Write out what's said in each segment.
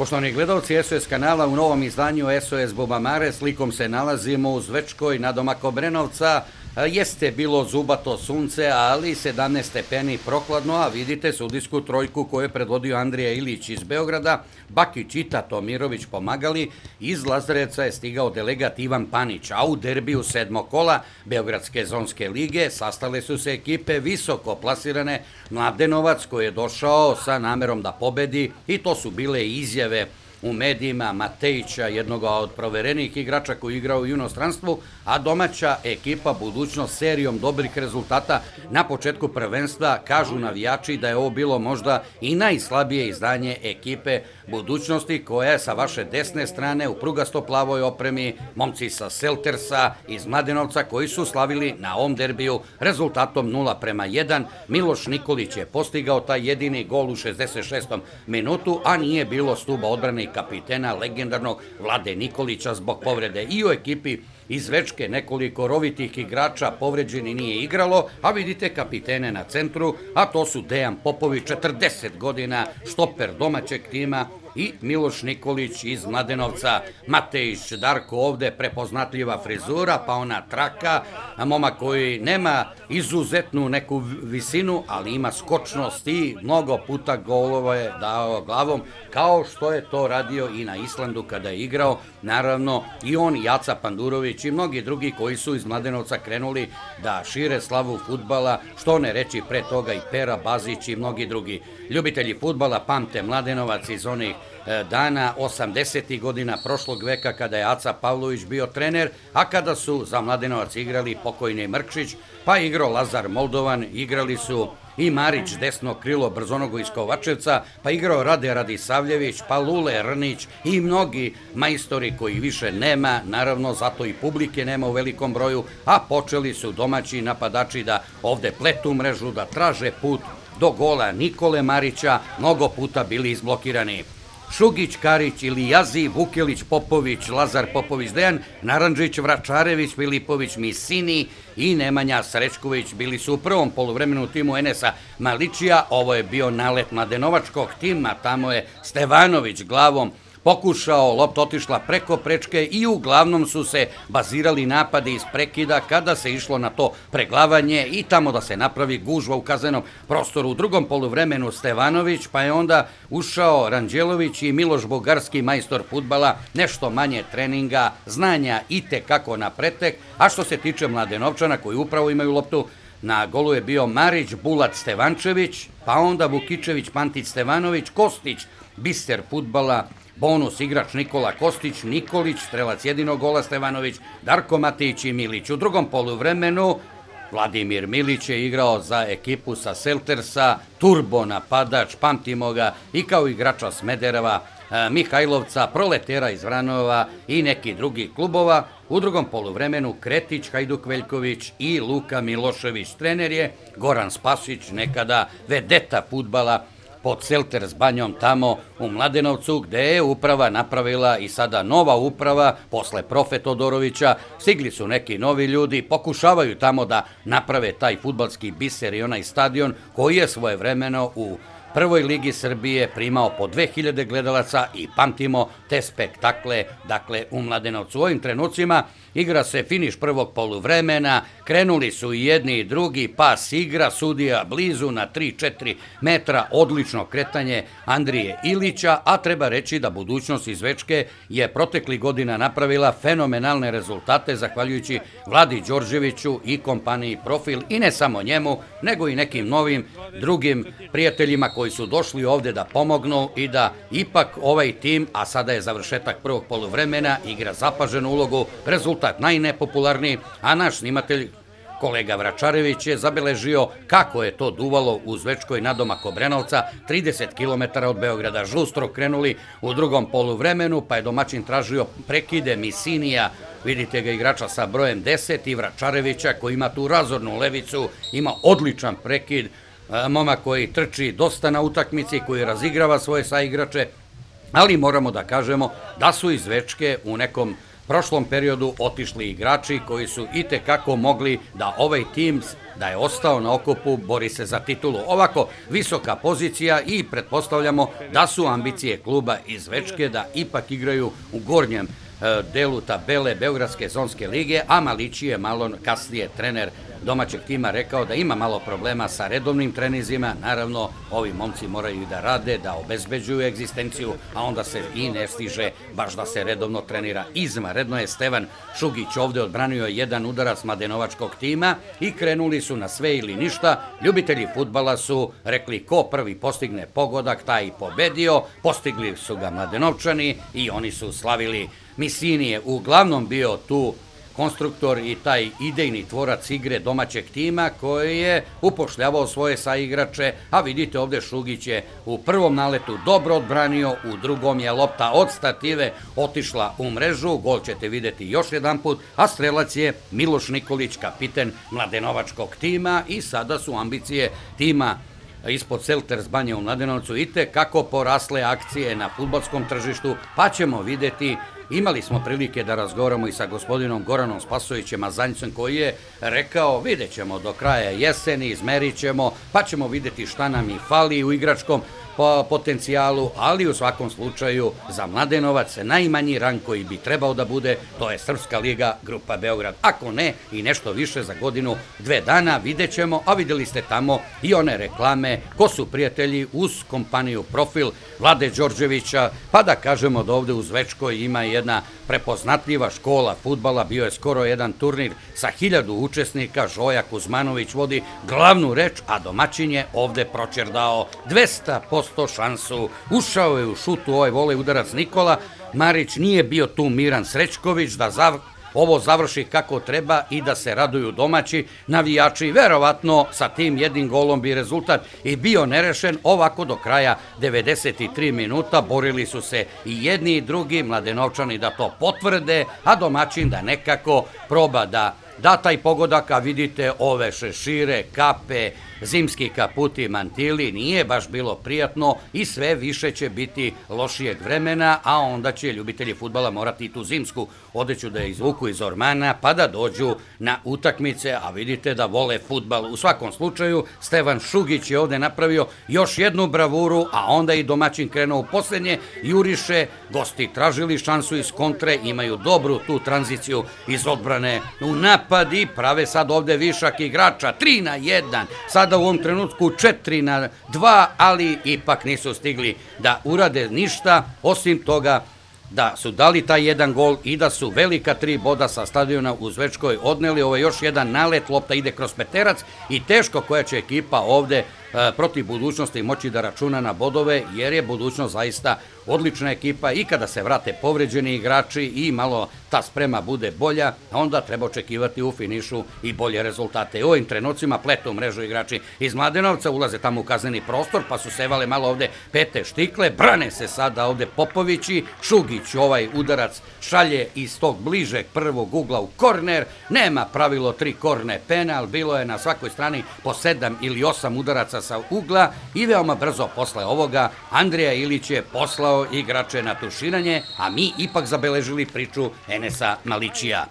Poštovani gledalci SOS kanala, u novom izdanju SOS Bubamare slikom se nalazimo u Zvečkoj nadomak Obrenovca. Jeste bilo zubato sunce, ali 17 stepeni prokladno, a vidite sudijsku trojku koju je predvodio Andrija Ilić iz Beograda, Bakić i Tatomirović pomagali, iz Lazarevca je stigao delegat Ivan Panić, a u derbiju 7. kola Beogradske zonske lige sastale su se ekipe visoko plasirane, Mladenovac koji je došao sa namerom da pobedi i to su bile izjave u medijima Matejića, jednog od proverenih igrača koji igrao u inostranstvu, a domaća ekipa Budućnost serijom dobrih rezultata na početku prvenstva. Kažu navijači da je ovo bilo možda i najslabije izdanje ekipe Budućnosti, koja je sa vaše desne strane u prugasto-plavoj opremi, momci sa Seltersa iz Mladenovca koji su slavili na ovom derbiju rezultatom 0:1. Miloš Nikolić je postigao taj jedini gol u 66. minutu, a nije bilo stuba odbrane i kapitena legendarnog Vlade Nikolića zbog povrede. I u ekipi iz Zvečke nekoliko rovitih igrača povređeni nije igralo, a vidite kapitene na centru, a to su Dejan Popović, 40 godina, štoper domaćeg tima, i Miloš Nikolić iz Mladenovca. Matejić Darko ovde prepoznatljiva frizura, pa ona traka, momak koji nema izuzetnu neku visinu, ali ima skočnost i mnogo puta golova je dao glavom, kao što je to radio i na Islandu kada je igrao. Naravno i on, Jaca Pandurović i mnogi drugi koji su iz Mladenovca krenuli da šire slavu fudbala, što ne reći pre toga i Pera Bazić i mnogi drugi. Ljubitelji fudbala pamte Mladenovac iz onih dana 80. godina prošlog veka kada je Aca Pavlović bio trener, a kada su za Mladenovac igrali pokojni Mrkšić, pa igrao Lazar Moldovan, igrali su i Marić desno krilo Brzonogo iz Kovačevca, pa igrao Rade Radisavljević, pa Lule Rnić i mnogi majstori koji više nema, naravno zato i publike nema u velikom broju, a počeli su domaći napadači da ovde pletu mrežu, da traže put do gola Nikole Marića, mnogo puta bili izblokirani. Šugić, Karić, Ilijazi, Vukelić, Popović, Lazar Popović, Dejan, Narandžić, Vračarević, Filipović, Misini i Nemanja Srećković bili su u prvom poluvremenu u timu Enesa Malićija. Ovo je bio nalet mladenovačkog tima, tamo je Stevanović glavom pokušao, lopta otišla preko prečke i uglavnom su se bazirali napadi iz prekida kada se išlo na to preglavanje i tamo da se napravi gužva u kaznenom prostoru. U drugom poluvremenu Stevanović, pa je onda ušao Ranđelović i Miloš Bugarski, majstor fudbala, nešto manje treninga, znanja i tekako na pretek, a što se tiče Mladenovčana koji upravo imaju loptu, na golu je bio Marić, Bulat, Stevančević, pa onda Vukičević, Pantić, Stevanović, Kostić, bister fudbala, bonus igrač Nikola Kostić, Nikolić, strelac jedinog gola Stevanović, Darko Matejić i Milić. U drugom poluvremenu Vladimir Milić je igrao za ekipu sa Seltersa, turbo napadač, pamtimo ga i kao igrača Smedereva, Mihajlovca, Proletera iz Vranova i neki drugi klubova. U drugom poluvremenu Kretić, Hajduk Veljković i Luka Milošević. Trener je Goran Spasić, nekada vedeta fudbala pod Selter s banjom tamo u Mladenovcu, gde je uprava napravila i sada nova uprava, posle Profe Todorovića, stigli su neki novi ljudi, pokušavaju tamo da naprave taj fudbalski biser i onaj stadion koji je svojevremeno u Prvoj ligi Srbije primao po 2000 gledalaca i pamtimo te spektakle, dakle, u Mladenovcu. U ovim trenucima igra se finiš prvog poluvremena, krenuli su i jedni i drugi, pas igra, sudija blizu na 3-4 metra, odlično kretanje Andrije Ilića, a treba reći da Budućnost iz Zvečke je protekli godina napravila fenomenalne rezultate zahvaljujući Vladi Đorđeviću i kompaniji Profil, i ne samo njemu, nego i nekim novim drugim prijateljima koji su došli ovde da pomognu i da ipak ovaj tim, a sada je završetak prvog poluvremena, igra zapaženu ulogu, rezultat najnepopularniji, a naš snimatelj kolega Vračarević je zabeležio kako je to duvalo u Zvečkoj nadomak Obrenovca, 30 km od Beograda. Žustro krenuli u drugom poluvremenu, pa je domaćin tražio prekide Misinija, vidite ga igrača sa brojem 10, i Vračarevića koji ima tu razornu levicu, ima odličan prekid, momak koji trči dosta na utakmici, koji razigrava svoje saigrače, ali moramo da kažemo da su iz Zvečke u nekom prošlom periodu otišli igrači koji su itekako mogli da ovaj tim, da je ostao na okupu, bori se za titulu. Ovako visoka pozicija i pretpostavljamo da su ambicije kluba iz Večke da ipak igraju u gornjem delu tabele Beogradske zonske lige, a Malići je malo kasnije trener domaćeg tima rekao da ima malo problema sa redovnim trenizima. Naravno, ovi momci moraju i da rade, da obezbeđuju egzistenciju, a onda se i ne stiže baš da se redovno trenira. Izvanredno je Stevan Šugić ovde odbranio jedan udarac mladenovačkog tima i krenuli su na sve ili ništa. Ljubitelji fudbala su rekli ko prvi postigne pogodak, taj i pobedio. Postigli su ga Mladenovčani i oni su slavili. Misini je uglavnom bio tu konstruktor i taj idejni tvorac igre domaćeg tima koji je upošljavao svoje saigrače, a vidite ovde Šugić je u prvom naletu dobro odbranio, u drugom je lopta od stative otišla u mrežu, gol ćete videti još jedan put, a strelac je Miloš Nikolić, kapiten mladenovačkog tima i sada su ambicije tima ispod Selters Banje u Mladenovcu i kako porasle akcije na fudbalskom tržištu, pa ćemo videti. Imali smo prilike da razgovaramo i sa gospodinom Goranom Spasovićem Azanjcem koji je rekao vidjet ćemo do kraja jeseni, izmerit ćemo, pa ćemo vidjeti šta nam i fali u igračkom potencijalu, ali u svakom slučaju za Mladenovac najmanji rang koji bi trebao da bude, to je Srpska liga Grupa Beograd. Ako ne i nešto više za godinu, 2 dana vidjet ćemo, a vidjeli ste tamo i one reklame, ko su prijatelji uz kompaniju Profil Vlade Đorđevića, pa da kažemo da ovde u Zvečkoj ima jedna prepoznatljiva škola fudbala, bio je skoro jedan turnir sa 1000 učesnika, Žoja Kuzmanović vodi glavnu reč, a domaćin je ovde pročerdao 200% šansu, ušao je u šutu ovaj volej udarac Nikola Marić, nije bio tu Miran Srećković da ovo završi kako treba i da se raduju domaći navijači. Verovatno sa tim jednim golom bi rezultat i bio nerešen. Ovako do kraja 93 minuta borili su se i jedni i drugi, Mladenovčani da to potvrde, a domaćin da nekako proba da taj pogodak, a vidite ove šešire, kape, zimski kaputi, mantili, nije baš bilo prijatno i sve više će biti lošijeg vremena, a onda će ljubitelji fudbala morati i tu zimsku odeću da je izvuku iz ormana pa da dođu na utakmice, a vidite da vole fudbal. U svakom slučaju, Stevan Šugić je ovde napravio još jednu bravuru, a onda i domaćin krenuo u poslednje, juriše, gosti tražili šansu iz kontre, imaju dobru tu tranziciju iz odbrane u napad i prave sad ovde višak igrača, 3-1, sada u ovom trenutku 4-2, ali ipak nisu stigli da urade ništa, osim toga da su dali taj jedan gol i da su velika 3 boda sa stadiona u Zvečkoj odneli. Ovo je još jedan nalet, lopta ide kroz peterac i teško koja će ekipa ovde protiv Budućnosti moći da računa na bodove, jer je Budućnost zaista odlična ekipa i kada se vrate povređeni igrači i malo ta sprema bude bolja, onda treba očekivati u finišu i bolje rezultate. U ovim trenucima pletu mrežu igrači iz Mladenovca, ulaze tamo u kazneni prostor, pa su sevale malo ovde pete štikle, brane se sada ovde Popovići, Šugić ovaj udarac šalje iz tog bližeg prvog ugla u korner, nema pravilo 3 korne penal, bilo je na svakoj strani po 7 ili 8 udaraca sa ugla i veoma brzo posle ovoga Andrija Ilić je poslao igrače na tuširanje, a mi ipak zabeležili priču Enesa Malićija.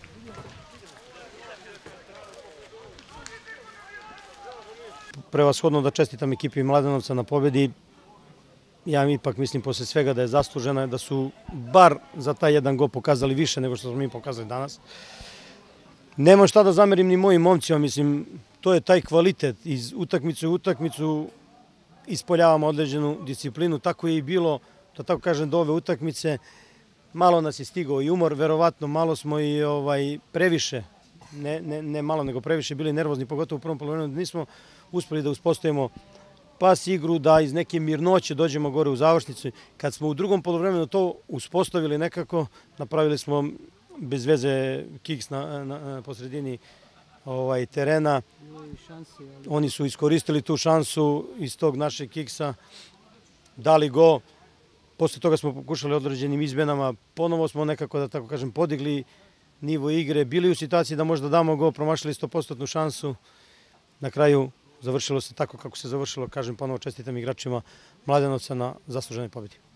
Prevashodno da čestitam ekipi Mladenovca na pobedi. Ja ipak mislim posle svega da je zaslužena, da su bar za taj jedan gol pokazali više nego što smo mi pokazali danas. Nemam šta da zamerim ni mojim momcima, mislim, to je taj kvalitet. Iz utakmice u utakmicu ispoljavamo određenu disciplinu, tako je i bilo, da tako kažem, do ove utakmice. Malo nas je stigao i umor, verovatno malo smo i previše, ne malo nego previše, bili nervozni, pogotovo u prvom polovremenu, nismo uspeli da uspostavimo pas igru, da iz neke mirnoće dođemo gore u završnicu. Kad smo u drugom polovremenu to uspostavili nekako, napravili smo bez veze kiks po sredini terena. Oni su iskoristili tu šansu iz tog našeg kiksa, dali go. Posle toga smo pokušali određenim izmenama, ponovo smo nekako, da tako kažem, podigli nivo igre, bili u situaciji da možda damo go, promašili 100% šansu. Na kraju završilo se tako kako se završilo, kažem ponovo čestitam igračima Mladenovca na zasluženoj pobedi.